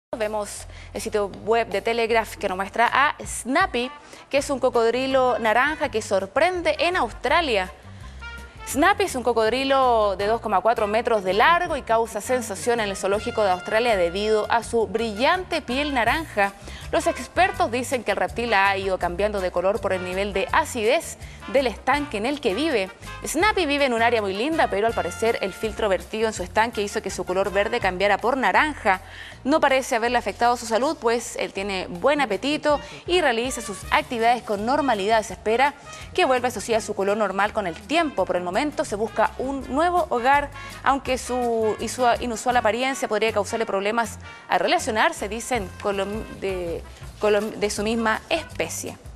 Vemos el sitio web de Telegraph que nos muestra a Snappy, que es un cocodrilo naranja que sorprende en Australia. Snappy es un cocodrilo de 2,4 metros de largo y causa sensación en el zoológico de Australia debido a su brillante piel naranja. Los expertos dicen que el reptil ha ido cambiando de color por el nivel de acidez del estanque en el que vive. Snappy vive en un área muy linda, pero al parecer el filtro vertido en su estanque hizo que su color verde cambiara por naranja. No parece haberle afectado su salud, pues él tiene buen apetito y realiza sus actividades con normalidad. Se espera que vuelva, eso sí, a su color normal con el tiempo. Por el momento se busca un nuevo hogar, aunque su inusual apariencia podría causarle problemas al relacionarse, dicen, de su misma especie.